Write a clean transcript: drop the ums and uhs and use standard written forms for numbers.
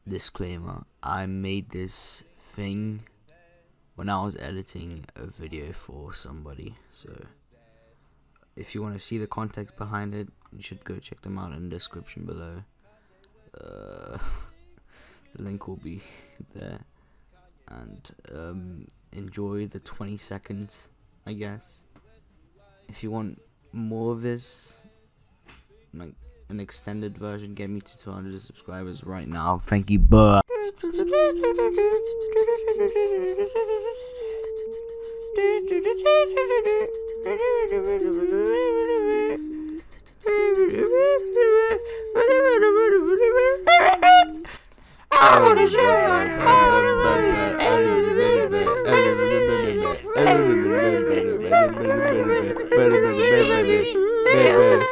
disclaimer, I made this thing when I was editing a video for somebody, so if you want to see the context behind it, you should go check them out in the description below. The link will be there, and enjoy the 20 seconds, I guess. If you want more of this, like an extended version, get me to 200 subscribers right now. Thank you, bye. I